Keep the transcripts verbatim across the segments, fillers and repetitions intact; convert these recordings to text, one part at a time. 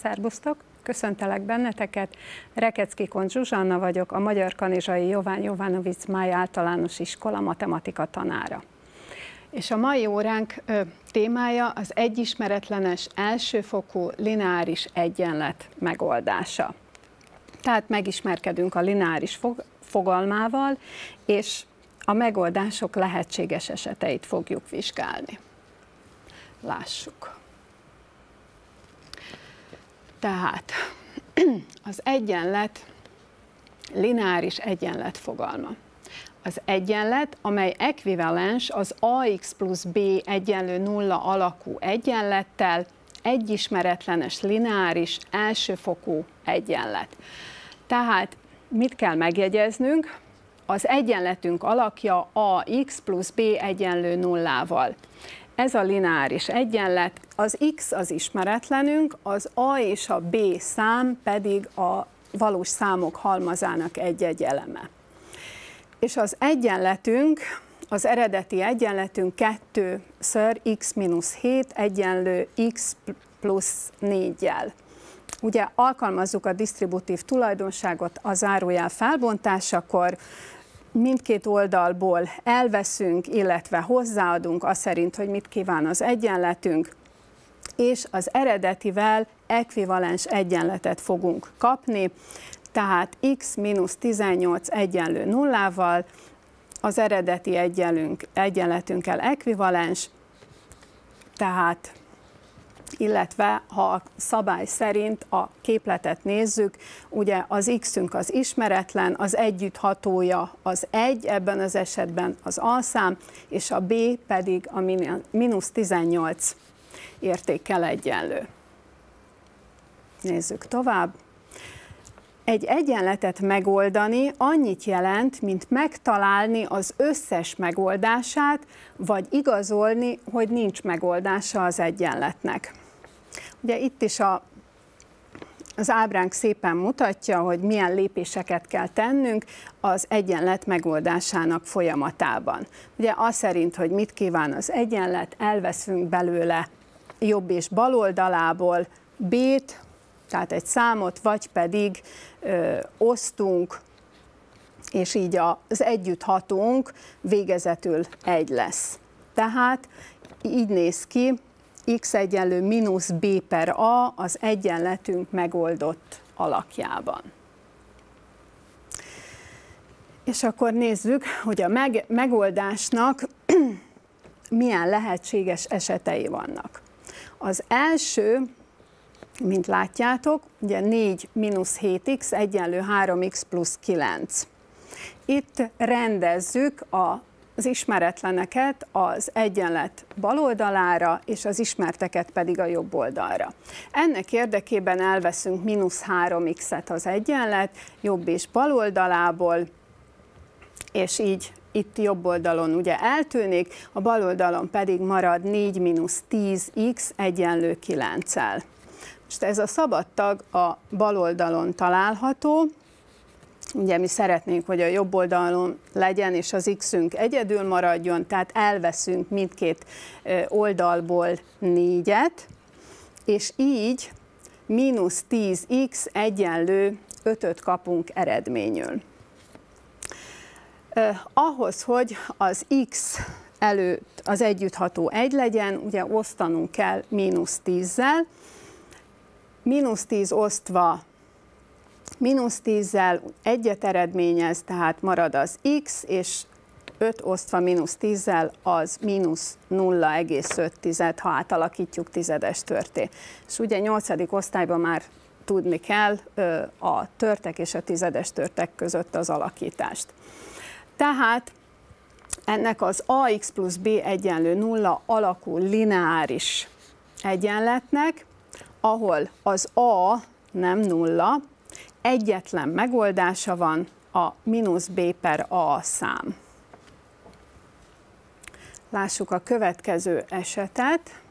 Szerbusztok! Köszöntelek benneteket, Rekeckikon Zsuzsanna vagyok, a Magyar Kanizsai Jován Jovanovic Máj Általános Iskola matematika tanára. És a mai óránk ö, témája az egyismeretlenes elsőfokú lineáris egyenlet megoldása. Tehát megismerkedünk a lineáris fog, fogalmával, és a megoldások lehetséges eseteit fogjuk vizsgálni. Lássuk. Tehát az egyenlet lineáris egyenlet fogalma. Az egyenlet, amely ekvivalens az ax plusz b egyenlő nulla alakú egyenlettel, egyismeretlenes lineáris elsőfokú egyenlet. Tehát mit kell megjegyeznünk? Az egyenletünk alakja ax plusz b egyenlő nullával. Ez a lineáris egyenlet, az x az ismeretlenünk, az a és a b szám pedig a valós számok halmazának egy-egy eleme. És az egyenletünk, az eredeti egyenletünk kettőször x mínusz hét egyenlő x plusz négyel. Ugye alkalmazzuk a disztributív tulajdonságot a zárójel felbontásakor, mindkét oldalból elveszünk, illetve hozzáadunk azt szerint, hogy mit kíván az egyenletünk, és az eredetivel ekvivalens egyenletet fogunk kapni, tehát x mínusz tizennyolc egyenlő nullával, az eredeti egyenlünk, egyenletünkkel ekvivalens, tehát illetve ha a szabály szerint a képletet nézzük, ugye az x-ünk az ismeretlen, az együtthatója az egy, ebben az esetben az alszám, és a b pedig a mínusz tizennyolc értékkel egyenlő. Nézzük tovább. Egy egyenletet megoldani annyit jelent, mint megtalálni az összes megoldását, vagy igazolni, hogy nincs megoldása az egyenletnek. Ugye itt is a, az ábránk szépen mutatja, hogy milyen lépéseket kell tennünk az egyenlet megoldásának folyamatában. Ugye az szerint, hogy mit kíván az egyenlet, elveszünk belőle jobb és bal oldalából b-t, tehát egy számot, vagy pedig ö, osztunk, és így az együtthatónk végezetül egy lesz. Tehát így néz ki, x egyenlő mínusz b per a az egyenletünk megoldott alakjában. És akkor nézzük, hogy a meg, megoldásnak milyen lehetséges esetei vannak. Az első, mint látjátok, ugye négy mínusz hét x egyenlő három x plusz kilenc. Itt rendezzük az ismeretleneket az egyenlet bal oldalára, és az ismerteket pedig a jobb oldalra. Ennek érdekében elveszünk mínusz három x-et az egyenlet jobb és bal oldalából, és így itt jobb oldalon ugye eltűnik, a bal oldalon pedig marad négy mínusz tíz x egyenlő kilenccel. Most ez a szabad tag a bal oldalon található, ugye mi szeretnénk, hogy a jobb oldalon legyen, és az x-ünk egyedül maradjon, tehát elveszünk mindkét oldalból négyet, és így mínusz tíz x egyenlő ötöt kapunk eredményül. Eh, ahhoz, hogy az x előtt az együttható egy legyen, ugye osztanunk kell mínusz tízzel, mínusz tíz osztva mínusz tízzel egyet eredményez, tehát marad az x, és öt osztva mínusz tízzel az mínusz nulla egész öt, ha átalakítjuk tizedes törté. És ugye nyolcadik osztályban már tudni kell a törtek és a tizedes törtek között az alakítást. Tehát ennek az ax plusz b egyenlő nulla alakú lineáris egyenletnek, ahol az a nem nulla, egyetlen megoldása van, a mínusz b per a szám. Lássuk a következő esetet.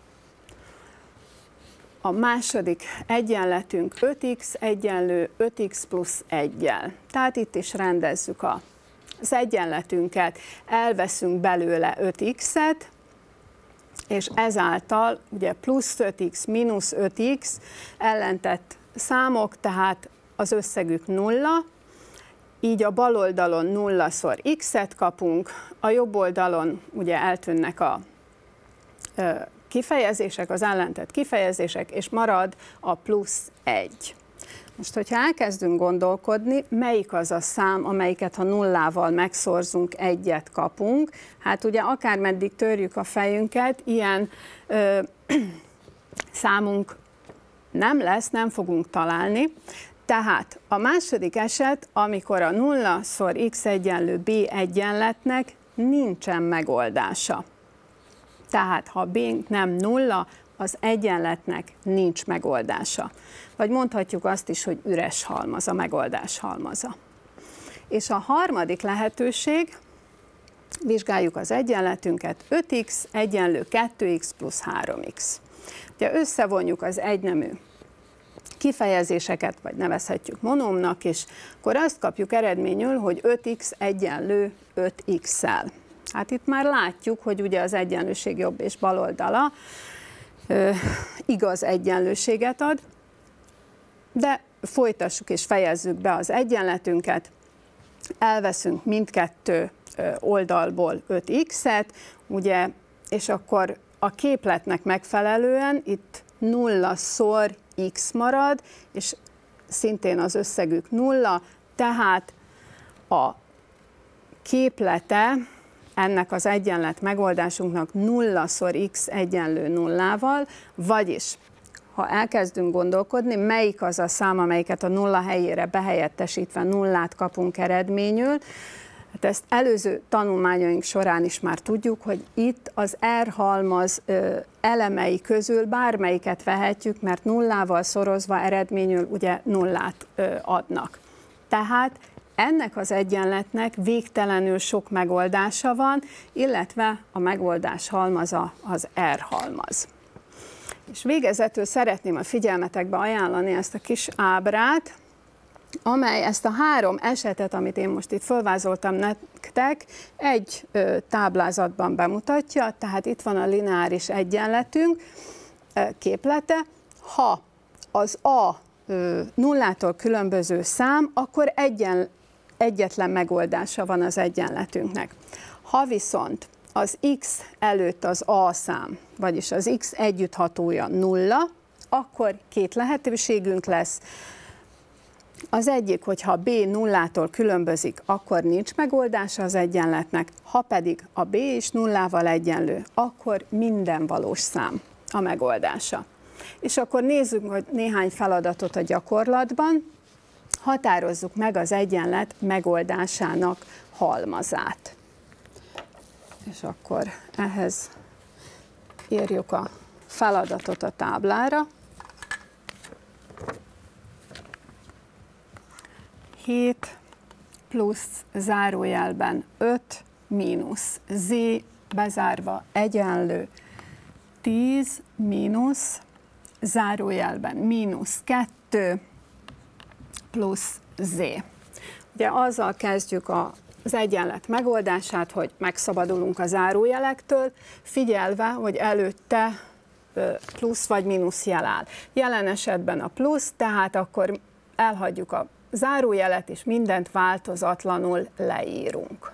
A második egyenletünk öt x egyenlő öt x plusz egyel. Tehát itt is rendezzük a, az egyenletünket, elveszünk belőle öt x-et, és ezáltal ugye plusz öt x, mínusz öt x ellentett számok, tehát az összegük nulla, így a bal oldalon nullaszor x-et kapunk, a jobb oldalon ugye eltűnnek a kifejezések, az ellentett kifejezések, és marad a plusz egy. Most, hogyha elkezdünk gondolkodni, melyik az a szám, amelyiket ha nullával megszorzunk, egyet kapunk, hát ugye akármeddig törjük a fejünket, ilyen ö, számunk nem lesz, nem fogunk találni. Tehát a második eset, amikor a nulla-szor x egyenlő b egyenletnek nincsen megoldása. Tehát ha b nem nulla, az egyenletnek nincs megoldása. Vagy mondhatjuk azt is, hogy üres halmaz, a megoldás halmaza. És a harmadik lehetőség, vizsgáljuk az egyenletünket, öt x egyenlő kettő x plusz három x. Ugye összevonjuk az egynemű kifejezéseket, vagy nevezhetjük monómnak, és akkor azt kapjuk eredményül, hogy öt x egyenlő öt x-szel. Hát itt már látjuk, hogy ugye az egyenlőség jobb és bal oldala ö, igaz egyenlőséget ad, de folytassuk és fejezzük be az egyenletünket, elveszünk mindkettő oldalból öt x-et, ugye, és akkor a képletnek megfelelően itt nulla-szor x marad, és szintén az összegük nulla, tehát a képlete ennek az egyenlet megoldásunknak nulla-szor x egyenlő nullával, vagyis ha elkezdünk gondolkodni, melyik az a szám, amelyiket a nulla helyére behelyettesítve nullát kapunk eredményül, hát ezt előző tanulmányaink során is már tudjuk, hogy itt az R halmaz elemei közül bármelyiket vehetjük, mert nullával szorozva eredményül ugye nullát adnak. Tehát ennek az egyenletnek végtelenül sok megoldása van, illetve a megoldás halmaza az R halmaz. És végezetül szeretném a figyelmetekbe ajánlani ezt a kis ábrát, amely ezt a három esetet, amit én most itt felvázoltam nektek, egy ö, táblázatban bemutatja, tehát itt van a lineáris egyenletünk ö, képlete. Ha az A ö, nullától különböző szám, akkor egyen, egyetlen megoldása van az egyenletünknek. Ha viszont az x előtt az A szám, vagyis az x együtthatója nulla, akkor két lehetőségünk lesz. Az egyik, hogyha b nullától különbözik, akkor nincs megoldása az egyenletnek, ha pedig a b is nullával egyenlő, akkor minden valós szám a megoldása. És akkor nézzük hogy néhány feladatot a gyakorlatban, határozzuk meg az egyenlet megoldásának halmazát. És akkor ehhez írjuk a feladatot a táblára. hét plusz zárójelben öt mínusz z bezárva egyenlő tíz mínusz zárójelben mínusz kettő plusz z. Ugye azzal kezdjük a az egyenlet megoldását, hogy megszabadulunk a zárójelektől, figyelve, hogy előtte plusz vagy mínusz jel áll. Jelen esetben a plusz, tehát akkor elhagyjuk a zárójelet, és mindent változatlanul leírunk.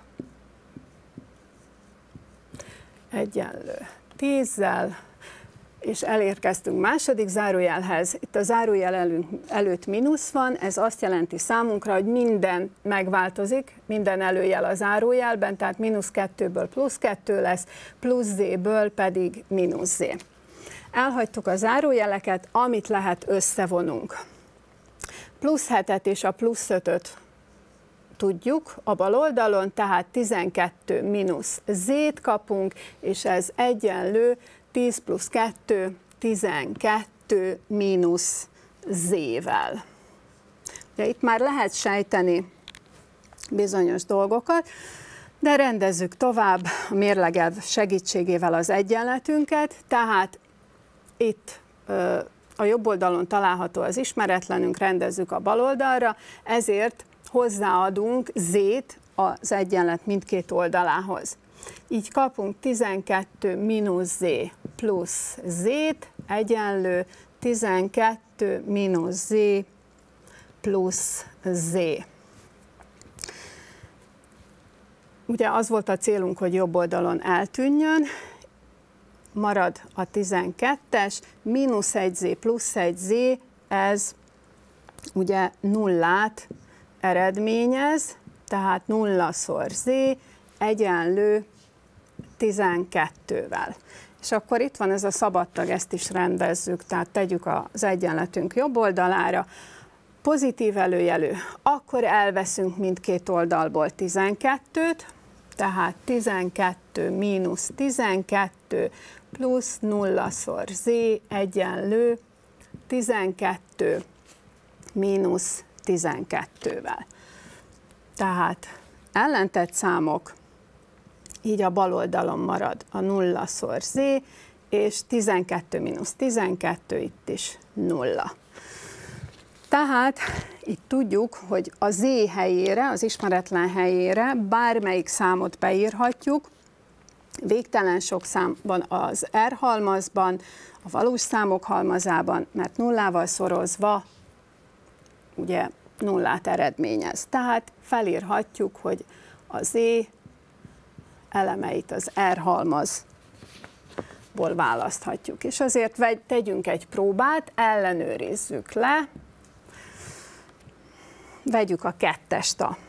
Egyenlő tízzel, és elérkeztünk második zárójelhez. Itt a zárójel előtt mínusz van, ez azt jelenti számunkra, hogy minden megváltozik, minden előjel a zárójelben, tehát mínusz kettőből plusz kettő lesz, plusz z-ből pedig mínusz z. Elhagytuk a zárójeleket, amit lehet összevonunk. Plusz hetet és a plusz ötöt tudjuk a bal oldalon, tehát tizenkettő mínusz z-t kapunk, és ez egyenlő tíz plusz kettő, tizenkettő mínusz z-vel. Ugye itt már lehet sejteni bizonyos dolgokat, de rendezzük tovább a mérlegelv segítségével az egyenletünket, tehát itt a jobb oldalon található az ismeretlenünk, rendezzük a bal oldalra, ezért hozzáadunk z-t az egyenlet mindkét oldalához. Így kapunk tizenkettő mínusz z plusz z-t egyenlő tizenkettő mínusz z plusz z. Ugye az volt a célunk, hogy jobb oldalon eltűnjön, marad a tizenkettes, mínusz egy z plusz egy z, ez ugye nullát eredményez, tehát nullaszor z egyenlő tizenkettővel. És akkor itt van ez a szabadtag, ezt is rendezzük, tehát tegyük az egyenletünk jobb oldalára. Pozitív előjelű, akkor elveszünk mindkét oldalból tizenkettőt, tehát tizenkettő mínusz tizenkettő plusz nullaszor z egyenlő tizenkettő mínusz tizenkettővel. Tehát ellentett számok, így a bal oldalon marad a nullaszor z, és tizenkettő mínusz tizenkettő itt is nulla. Tehát itt tudjuk, hogy a z helyére, az ismeretlen helyére bármelyik számot beírhatjuk, végtelen sok szám van az R halmazban, a valós számok halmazában, mert nullával szorozva ugye nullát eredményez. Tehát felírhatjuk, hogy a z elemeit az R halmazból választhatjuk. És azért tegyünk egy próbát, ellenőrizzük le, vegyük a kettest a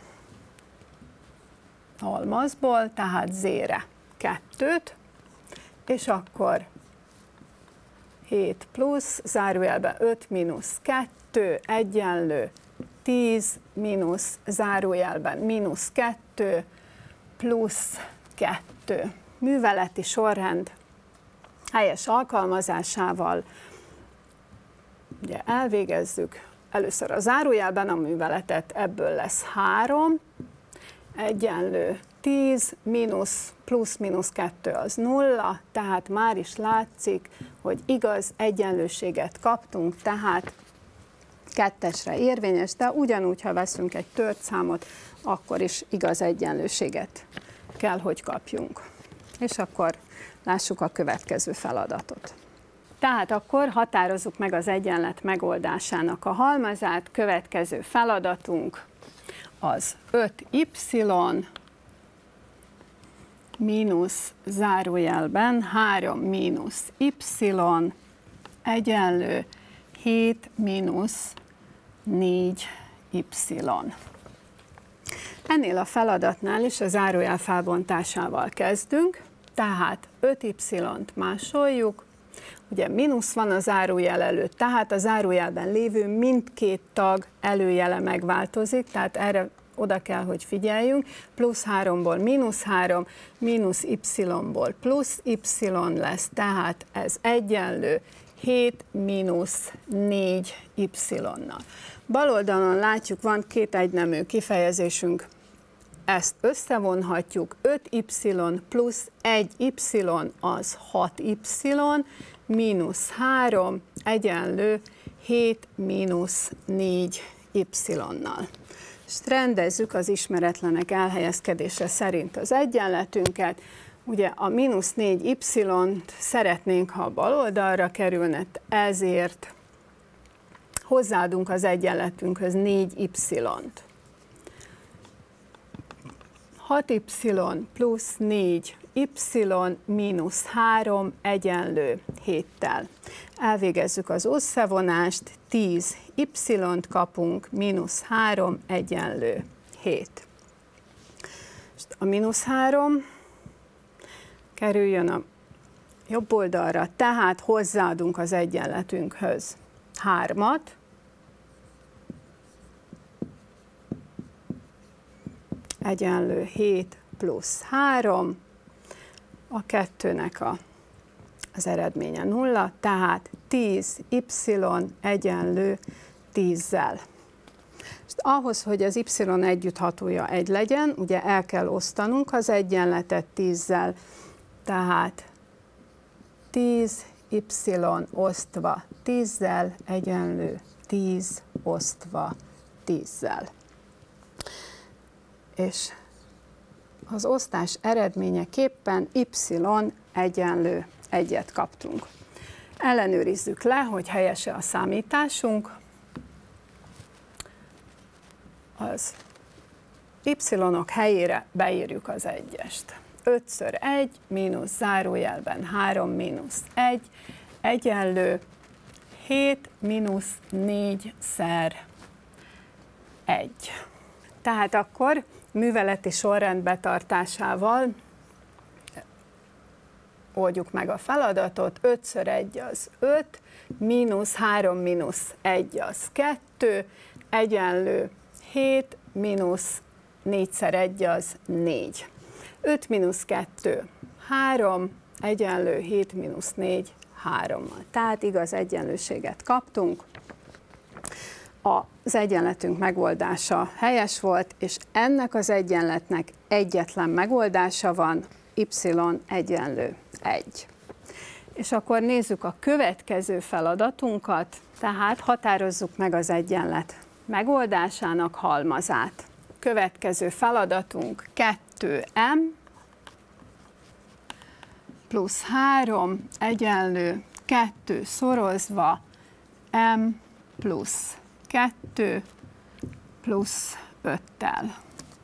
halmazból, tehát z-re kettőt, és akkor hét plusz, zárójelben öt mínusz kettő egyenlő tíz mínusz, zárójelben mínusz kettő plusz kettő. Műveleti sorrend helyes alkalmazásával ugye elvégezzük. Először a zárójelben a műveletet, ebből lesz három, egyenlő tíz, mínusz, plusz mínusz kettő az nulla, tehát már is látszik, hogy igaz egyenlőséget kaptunk, tehát kettesre érvényes, de ugyanúgy, ha veszünk egy tört számot, akkor is igaz egyenlőséget kell, hogy kapjunk. És akkor lássuk a következő feladatot. Tehát akkor határozzuk meg az egyenlet megoldásának a halmazát. Következő feladatunk az öt y mínusz zárójelben három mínusz y egyenlő hét mínusz négy y. Ennél a feladatnál is a zárójel felbontásával kezdünk, tehát öt y-t másoljuk, ugye mínusz van a zárójel előtt, tehát a zárójelben lévő mindkét tag előjele megváltozik, tehát erre oda kell, hogy figyeljünk, plusz háromból mínusz három, mínusz y-ból plusz y lesz, tehát ez egyenlő hét mínusz négy y-nal. Bal oldalon látjuk, van két egynemű kifejezésünk, ezt összevonhatjuk, öt y plusz egy y az hat y, mínusz három egyenlő hét mínusz négy y-nal. És rendezzük az ismeretlenek elhelyezkedése szerint az egyenletünket. Ugye a mínusz négy y-t szeretnénk, ha a bal oldalra kerülne, ezért hozzáadunk az egyenletünkhöz négy y-t. hat y plusz négy y mínusz három egyenlő héttel. Elvégezzük az összevonást, tíz y-t kapunk, mínusz három egyenlő hét. A mínusz három kerüljön a jobb oldalra, tehát hozzáadunk az egyenletünkhöz hármat, egyenlő hét plusz három, a kettőnek a, az eredménye nulla, tehát tíz y egyenlő tízzel. És ahhoz, hogy az y együtthatója egy legyen, ugye el kell osztanunk az egyenletet tízzel, tehát tíz y osztva tízzel egyenlő tíz osztva tízzel. És az osztás eredményeképpen y egyenlő egyet kaptunk. Ellenőrizzük le, hogy helyes-e a számításunk. Az y-ok helyére beírjuk az egyest. ötször egy mínusz zárójelben három mínusz egy egyenlő hét mínusz négyszer egy. Tehát akkor műveleti sorrend betartásával oldjuk meg a feladatot. ötször egy az öt, mínusz három mínusz egy az kettő, egyenlő hét, mínusz négyszer egy az négy. öt mínusz kettő, három, egyenlő hét mínusz négy, hárommal. Tehát igaz egyenlőséget kaptunk. Az egyenletünk megoldása helyes volt, és ennek az egyenletnek egyetlen megoldása van, y egyenlő egy. És akkor nézzük a következő feladatunkat, tehát határozzuk meg az egyenlet megoldásának halmazát. Következő feladatunk kettő m plusz három egyenlő kettő szorozva m plusz kettő plusz öttel.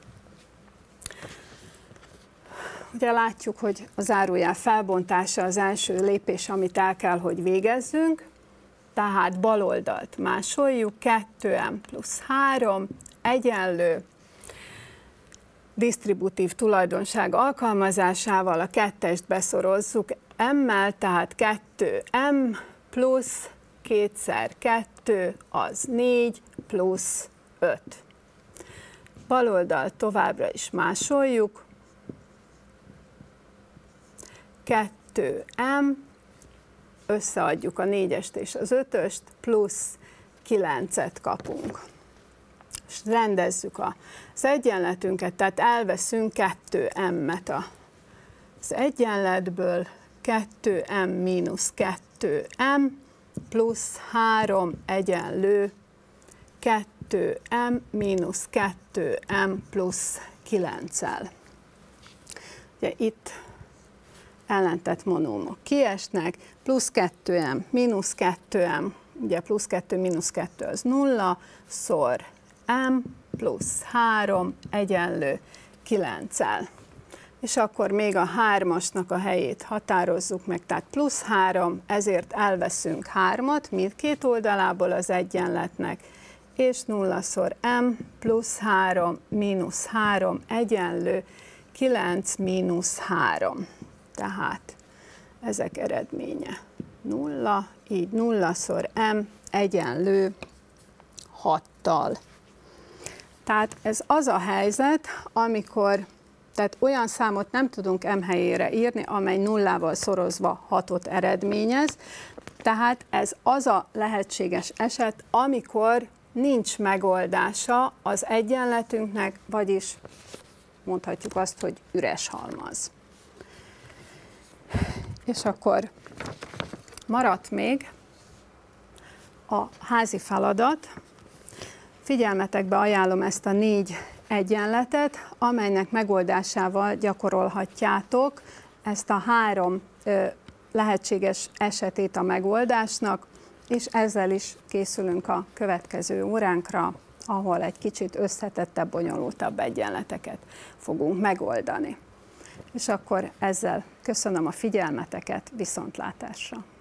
Ugye látjuk, hogy a zárójel felbontása az első lépés, amit el kell, hogy végezzünk, tehát bal oldalt másoljuk, kettő m plusz három egyenlő disztributív tulajdonság alkalmazásával a kettest beszorozzuk m-mel, tehát kettő m plusz kétszer kettő az négy plusz öt. Bal oldalt továbbra is másoljuk, kettő m, összeadjuk a négyest és az ötöst, plusz kilencet kapunk. És rendezzük az egyenletünket, tehát elveszünk kettő m-et az egyenletből, kettő m mínusz kettő m, plusz három egyenlő kettő m mínusz kettő m plusz kilenccel. Ugye itt ellentett monómok kiesnek, plusz kettő m mínusz kettő m, ugye plusz kettő mínusz kettő az nulla, szor m plusz három egyenlő kilenccel. És akkor még a hármasnak a helyét határozzuk meg, tehát plusz három, ezért elveszünk hármat mindkét oldalából az egyenletnek, és nullaszor m plusz három mínusz három egyenlő kilenc mínusz három. Tehát ezek eredménye nulla, így nullaszor m egyenlő hattal. Tehát ez az a helyzet, amikor tehát olyan számot nem tudunk m helyére írni, amely nullával szorozva hatot eredményez. Tehát ez az a lehetséges eset, amikor nincs megoldása az egyenletünknek, vagyis mondhatjuk azt, hogy üres halmaz. És akkor maradt még a házi feladat. Figyelmetekbe ajánlom ezt a négy egyenletet, amelynek megoldásával gyakorolhatjátok ezt a három ö, lehetséges esetét a megoldásnak, és ezzel is készülünk a következő óránkra, ahol egy kicsit összetettebb, bonyolultabb egyenleteket fogunk megoldani. És akkor ezzel köszönöm a figyelmeteket, viszontlátásra!